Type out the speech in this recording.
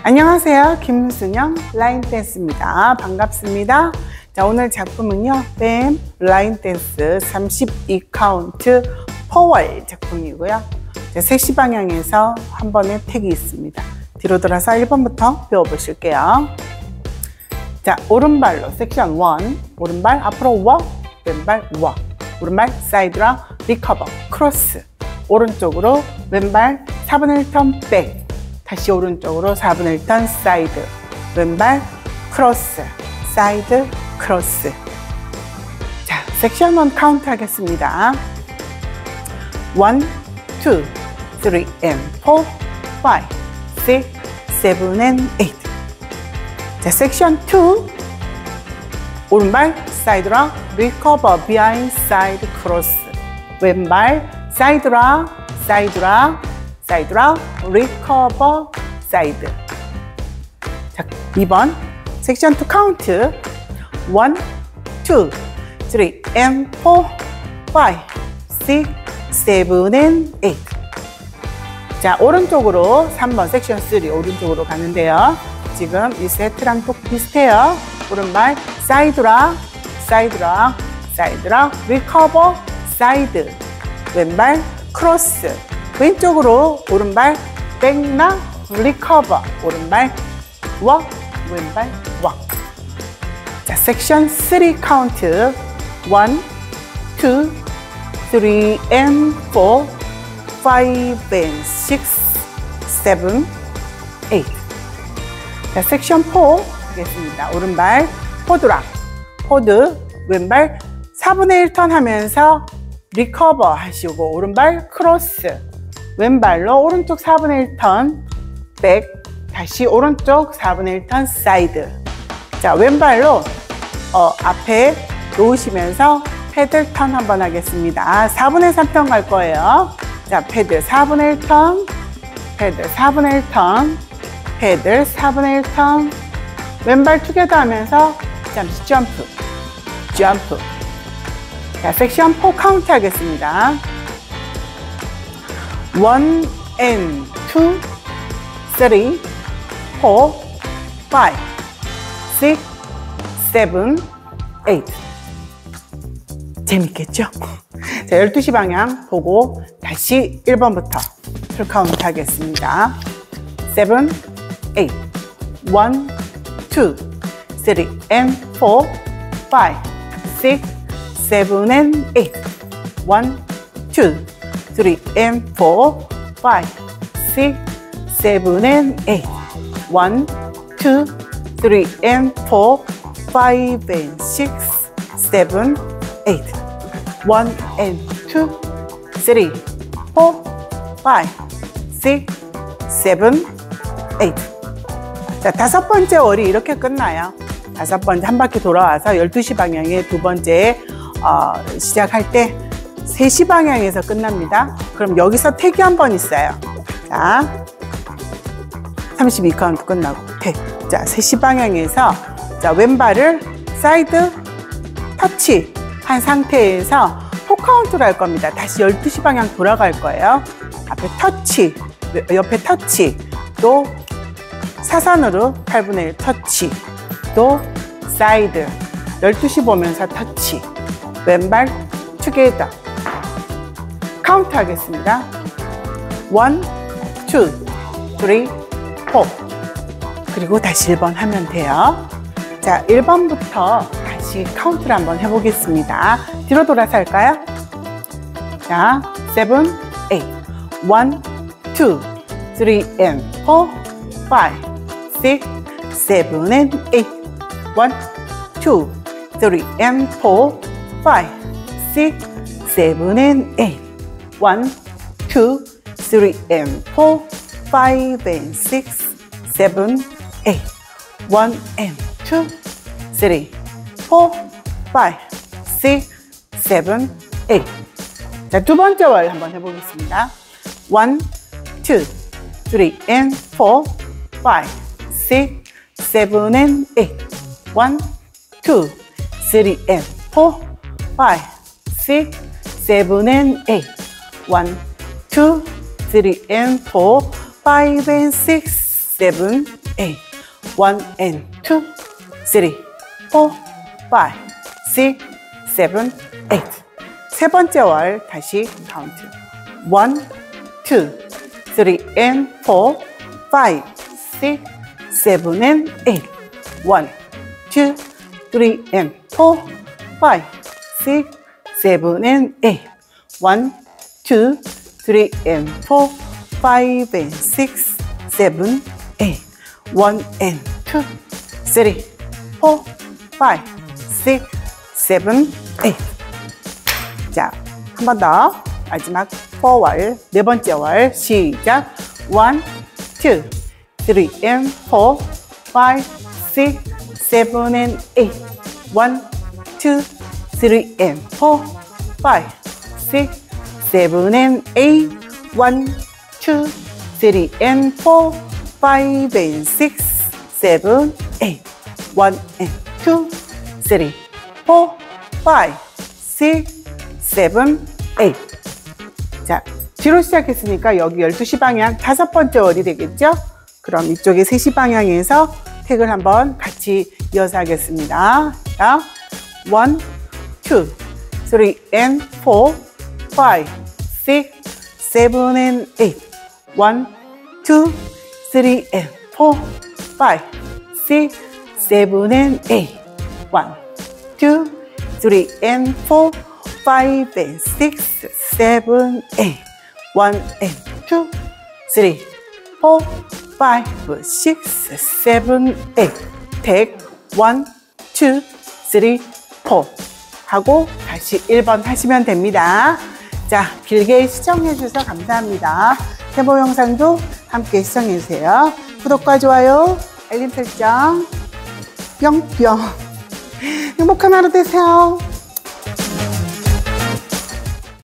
안녕하세요. 김순영 라인 댄스입니다. 반갑습니다. 자, 오늘 작품은요, 뱀 라인 댄스 32카운트 포월 작품이고요. 섹시 방향에서 한 번의 택이 있습니다. 뒤로 돌아서 1번부터 배워보실게요. 자, 오른발로 섹션 1, 오른발 앞으로 워, 왼발 워, 오른발 사이드랑 리커버, 크로스, 오른쪽으로 왼발 4분의 1턴 백, 다시 오른쪽으로 4분의 1턴 사이드, 왼발 크로스, 사이드 크로스. 자, 섹션 1 카운트 하겠습니다. 1, 2, 3 and 4, 5, 6, 7 and 8. 자, 섹션 2 오른발 사이드랑 리커버 비하인드 사이드 크로스, 왼발 사이드랑 사이드랑 사이드랑 리커버 사이드. 자, 2번 섹션 2 카운트 1, 2, 3 and 4, 5, 6, 7 and 8. 자, 오른쪽으로 3번 섹션 3 오른쪽으로 가는데요. 지금 이 세트랑 또 비슷해요. 오른발 사이드랑 사이드랑 사이드랑 리커버 사이드, 왼발 크로스, 왼쪽으로 오른발 백랑 리커버, 오른발 워, 왼발 워. 자, 섹션 3 카운트 1, 2, 3 and 4, 5 and 6, 7, 8. 자, 섹션 4 하겠습니다. 오른발 포드락, 포드, 왼발 4분의 1턴 하면서 리커버 하시고, 오른발 크로스, 왼발로 오른쪽 4분의 1턴 백, 다시 오른쪽 4분의 1턴 사이드. 자, 왼발로 앞에 놓으시면서 패들 턴 한번 하겠습니다. 4분의 3턴 갈 거예요. 자, 패들 4분의 1턴, 패들 4분의 1턴, 패들 4분의 1턴, 왼발 투게더 하면서 잠시 점프, 점프. 자, 섹션 4 카운트 하겠습니다. 1 and 2, 3, 4, 5, 6, 7, 8. 재밌겠죠? 자, 12시 방향 보고 다시 1번부터 풀 카운트 하겠습니다. 7, 8, 1, 2, 3 and 4, 5, 6, 7 and 8. 1, 2, 3 and 4, 5, 6, 7 and 8. 1, 2, 3 and 4, 5 and 6, 7, 8. 1 and 2, 3, 4, 5, 6, 7, 8. 자, 5번째 월이 이렇게 끝나요. 5번째 한 바퀴 돌아와서 12시 방향에 두 번째 시작할 때 3시 방향에서 끝납니다. 그럼 여기서 택이 한 번 있어요. 자, 32카운트 끝나고 택. 자, 3시 방향에서 자, 왼발을 사이드 터치 한 상태에서 4카운트로 할 겁니다. 다시 12시 방향 돌아갈 거예요. 앞에 터치, 옆에 터치, 또 사선으로 8분의 1 터치, 또 사이드 12시 보면서 터치, 왼발 투게더. 카운트 하겠습니다. 1, 2, 3, 4. 그리고 다시 1번 하면 돼요. 자, 1번부터 다시 카운트를 한번 해보겠습니다. 뒤로 돌아서 할까요? 자, 7, 8. 1, 2, 3 and 4, 5, 6, 7 and 8. 1, 2, 3 and 4, 5, 6, 7 and 8. 1, 2, 3 and 4, 5 and 6, 7, 8. 1 and 2, 3, 4, 5, 6, 7, 8. 자, 두 번째 월 한번 해보겠습니다. 1, 2, 3 and 4, 5, 6, 7 and 8. 1, 2, 3 and 4, 5, 6, 7 and 8. 1, 2, 3 and 4, 5 and 6, 7, 8. 1 and 2, 3, 4, 5, 6, 7, 8. 세 번째 월 다시 카운트. 1, 2, 3 and 4, 5, 6, 7 and 8. 1, 2, 3 and 4, 5, 6, 7 and 8. 1, 2, 3 and 4, 5 and 6, 7, 8. 1 and 2, 3, 4, 5, 6, 7, 8. 자, 한 번 더. 마지막 4월, 네 번째 월 시작. 1, 2, 3 and 4, 5, 6, 7 and 8. 1, 2, 3 and 4, 5, 6, 7 and 8. 1, 2, 3 and 4, 5 and 6, 7, 8. 1 and 2, 3, 4, 5, 6, 7, 8. 자, 뒤로 시작했으니까 여기 12시 방향 다섯 번째 월이 되겠죠? 그럼 이쪽에 3시 방향에서 택을 한번 같이 이어서 하겠습니다. 자, 1, 2, 3 and 4, 5, 6, 7 and 8. 1, 2, 3 and 4, 5, 6, 7 and 8. 1, 2, 3 and 4, 5 and 6, 7, 8. 1 and 2, 3, 4, 5, 6, 7, 8. take 1, 2, 3, 4 하고 다시 1번 하시면 됩니다. 자, 길게 시청해주셔서 감사합니다. 데모 영상도 함께 시청해주세요. 구독과 좋아요, 알림 설정 뿅뿅. 행복한 하루 되세요.